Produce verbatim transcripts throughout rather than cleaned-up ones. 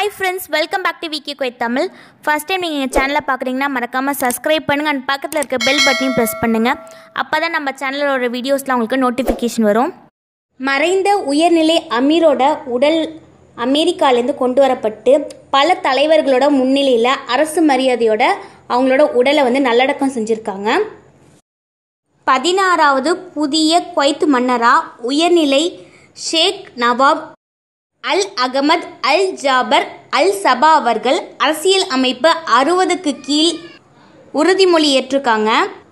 Hi friends, welcome back to V K Kuwait Tamil. First time நீங்க எங்க சேனலை பார்க்குறீங்கன்னா மறக்காம subscribe பண்ணுங்க and பக்கத்துல இருக்க bell பட்டனையும் press பண்ணுங்க. அப்பதான் நம்ம சேனலோட வீடியோஸ்லாம் உங்களுக்கு நோட்டிஃபிகேஷன் வரும். மறைந்த உயர்நிலை அமீரோட உடல் அமெரிக்காலேருந்து கொண்டு வரப்பட்டு பல தலைவர்களோட முன்னிலையில் அரசு மரியாதையோட அவங்களோட உடலை வந்து நல்லடக்கம் செஞ்சுருக்காங்க. பதினாறாவது புதிய குவைத் மன்னரா உயர்நிலை ஷேக் நவாப் அல் அகமது அல் ஜாபர் அல் சபா அவர்கள் அரசியல் அமைப்பு அறுபதுக்கு கீழ் உறுதிமொழி ஏற்றிருக்காங்க.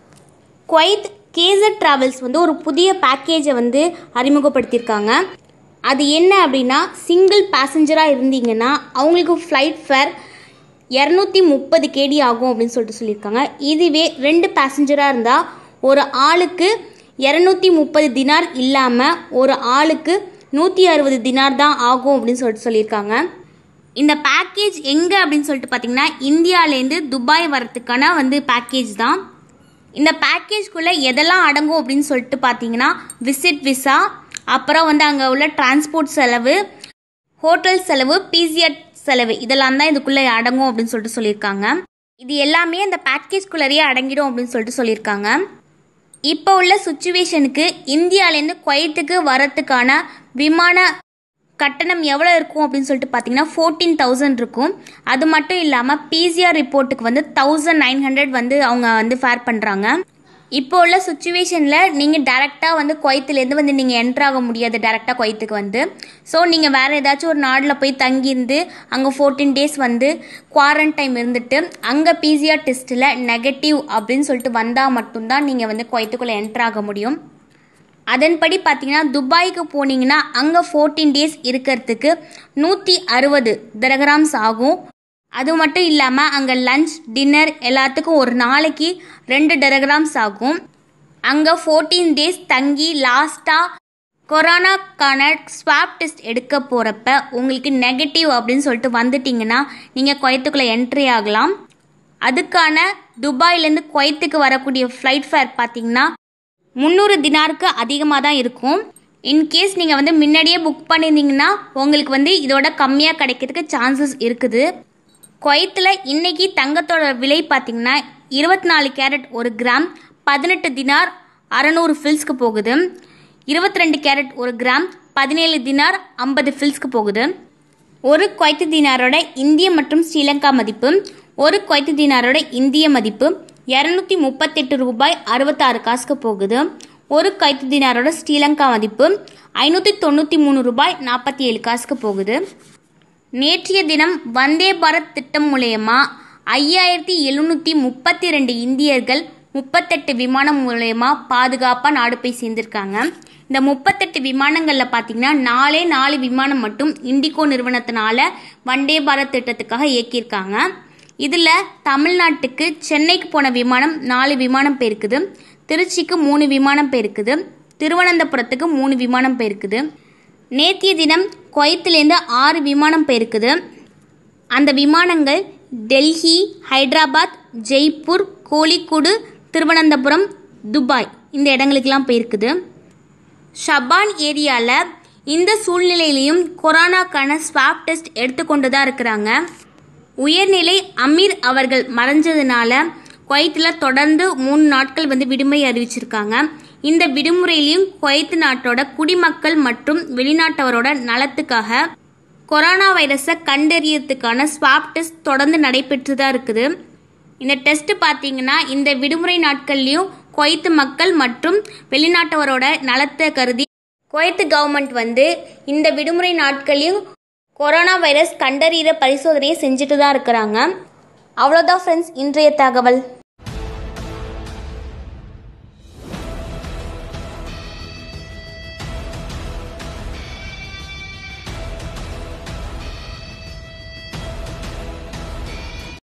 குவைத் கேசர் டிராவல்ஸ் வந்து ஒரு புதிய பேக்கேஜை வந்து அறிமுகப்படுத்தியிருக்காங்க. அது என்ன அப்படின்னா, சிங்கிள் பேசஞ்சராக இருந்தீங்கன்னா அவங்களுக்கு ஃப்ளைட் ஃபேர் இரநூத்தி முப்பது கேடி ஆகும் அப்படின்னு சொல்லிட்டு சொல்லியிருக்காங்க. இதுவே ரெண்டு பேசஞ்சராக இருந்தால் ஒரு ஆளுக்கு இரநூத்தி முப்பது தினார் இல்லாமல் ஒரு ஆளுக்கு நூற்றி அறுபது தினார் தான் ஆகும் அப்படின்னு சொல்லிட்டு சொல்லியிருக்காங்க. இந்த பேக்கேஜ் எங்கே அப்படின்னு சொல்லிட்டு பார்த்தீங்கன்னா, இந்தியாவிலேருந்து துபாய் வரத்துக்கான வந்து பேக்கேஜ் தான். இந்த பேக்கேஜ்குள்ளே எதெல்லாம் அடங்கும் அப்படின்னு சொல்லிட்டு பார்த்தீங்கன்னா, விசிட் விசா, அப்புறம் வந்து அங்கே உள்ள டிரான்ஸ்போர்ட் செலவு, ஹோட்டல் செலவு, பிசிஆர் செலவு, இதெல்லாம் தான் இதுக்குள்ளே அடங்கும் அப்படின்னு சொல்லிட்டு சொல்லியிருக்காங்க. இது எல்லாமே அந்த பேக்கேஜ்குள்ளேயே அடங்கிடும் அப்படின்னு சொல்லிட்டு சொல்லியிருக்காங்க. இப்போ உள்ள சுச்சுவேஷனுக்கு இந்தியாவிலேருந்து குவைத்துக்கு வரத்துக்கான விமான கட்டணம் எவ்வளோ இருக்கும் அப்படின்னு சொல்லிட்டு பார்த்தீங்கன்னா ஃபோர்டீன் தௌசண்ட் இருக்கும். அது மட்டும் இல்லாமல் பிசிஆர் ரிப்போர்ட்டுக்கு வந்து தௌசண்ட் நைன் ஹண்ட்ரட் வந்து அவங்க வந்து ஃபேர் பண்ணுறாங்க. இப்போ உள்ள சுச்சுவேஷனில் நீங்கள் டேரெக்டாக வந்து குவைத்துலேருந்து வந்து நீங்கள் என்ட்ராக முடியாது டேரெக்டாக குவைத்துக்கு வந்து. ஸோ நீங்கள் வேறு ஏதாச்சும் ஒரு நாட்டில் போய் தங்கியிருந்து அங்கே ஃபோர்டீன் டேஸ் வந்து குவாரண்டைன் இருந்துட்டு அங்கே பிசிஆர் டெஸ்ட்டில் நெகட்டிவ் அப்படின்னு சொல்லிட்டு வந்தால் மட்டும்தான் நீங்கள் வந்து குவைத்துக்குள்ளே என்ட்ராக முடியும். அதன்படி பார்த்தீங்கன்னா துபாய்க்கு போனீங்கன்னா அங்கே ஃபோர்டீன் டேஸ் இருக்கிறதுக்கு நூற்றி அறுபது திரகராம்ஸ் ஆகும். அது மட்டும் இல்லாமல் அங்கே லஞ்ச் டின்னர் எல்லாத்துக்கும் ஒரு நாளைக்கு ரெண்டு டெரகிராம்ஸ் ஆகும். அங்கே ஃபோர்டீன் டேஸ் தங்கி லாஸ்ட்டாக கொரோனாக்கான ஸ்வாப் டெஸ்ட் எடுக்க போகிறப்ப உங்களுக்கு நெகட்டிவ் அப்படின்னு சொல்லிட்டு வந்துட்டிங்கன்னா நீங்கள் குவைத்துக்குள்ளே என்ட்ரி ஆகலாம். அதுக்கான துபாயிலேருந்து குவைத்துக்கு வரக்கூடிய ஃப்ளைட் ஃபேர் பார்த்தீங்கன்னா முந்நூறு தினாருக்கு அதிகமாக தான் இருக்கும். இன்கேஸ் நீங்கள் வந்து முன்னாடியே புக் பண்ணியிருந்தீங்கன்னா உங்களுக்கு வந்து இதோட கம்மியாக கிடைக்கிறதுக்கு சான்சஸ் இருக்குது. குவைத்தில் இன்னைக்கு தங்கத்தோட விலை பார்த்தீங்கன்னா இருபத்தி நாலு கேரட் ஒரு கிராம் பதினெட்டு தினார் அறநூறு ஃபில்ஸ்க்கு போகுது. இருபத்தி ரெண்டு கேரட் ஒரு கிராம் பதினேழு தினார் ஐம்பது ஃபில்ஸ்க்கு போகுது. ஒரு குவைத்து தினாரோட இந்திய மற்றும் ஸ்ரீலங்கா மதிப்பு, ஒரு குவைத்து தினாரோட இந்திய மதிப்பு இரநூத்தி முப்பத்தெட்டு ரூபாய் அறுபத்தாறு காசுக்கு போகுது. ஒரு குவைத்து தினாரோட ஸ்ரீலங்கா மதிப்பு ஐநூற்றி தொண்ணூற்றி மூணு ரூபாய் நாற்பத்தி ஏழு காசுக்கு போகுது. நேற்றைய தினம் வந்தே பாரத் திட்டம் மூலயமா ஐயாயிரத்தி எழுநூற்றி முப்பத்தி ரெண்டு இந்தியர்கள் முப்பத்தெட்டு விமானம் மூலயமா பாதுகாப்பாக நாடு போய் சேர்ந்திருக்காங்க. இந்த முப்பத்தெட்டு விமானங்களில் பார்த்தீங்கன்னா நாலே நாலு விமானம் மட்டும் இண்டிகோ நிறுவனத்தினால வந்தே பாரத் திட்டத்துக்காக இயக்கியிருக்காங்க. இதில் தமிழ்நாட்டுக்கு சென்னைக்கு போன விமானம் நாலு விமானம் போயிருக்குது, திருச்சிக்கு மூணு விமானம் போயிருக்குது, திருவனந்தபுரத்துக்கு மூணு விமானம் போயிருக்குது. நேற்றைய தினம் குவைத்திலேருந்து ஆறு விமானம் போயிருக்குது. அந்த விமானங்கள் டெல்லி, ஹைதராபாத், ஜெய்ப்பூர், கோழிக்கோடு, திருவனந்தபுரம், துபாய் இந்த இடங்களுக்கெல்லாம் போயிருக்குது. ஷபான் ஏரியாவில் இந்த சூழ்நிலையிலையும் கொரோனாக்கான ஸ்வாப் டெஸ்ட் எடுத்துக்கொண்டு தான் இருக்கிறாங்க. உயர்நிலை அமீர் அவர்கள் மறைஞ்சதுனால குவைத்தில் தொடர்ந்து மூணு நாட்கள் வந்து விடுமுறை அறிவிச்சிருக்காங்க. இந்த விடுமுறையிலையும் குவைத் நாட்டோட குடிமக்கள் மற்றும் வெளிநாட்டவரோட நலத்துக்காக கொரோனா வைரஸை கண்டறியறதுக்கான ஸ்வாப் டெஸ்ட் தொடர்ந்து நடைபெற்று தான் இருக்குது. இந்த டெஸ்ட் பார்த்தீங்கன்னா இந்த விடுமுறை நாட்கள்லையும் குவைத் மக்கள் மற்றும் வெளிநாட்டவரோட நலத்தை கருதி குவைத் கவர்மெண்ட் வந்து இந்த விடுமுறை நாட்களையும் கொரோனா வைரஸ் கண்டறிகிற பரிசோதனையை செஞ்சுட்டு தான் இருக்கிறாங்க. அவ்வளோதான் ஃப்ரெண்ட்ஸ் இன்றைய தகவல்.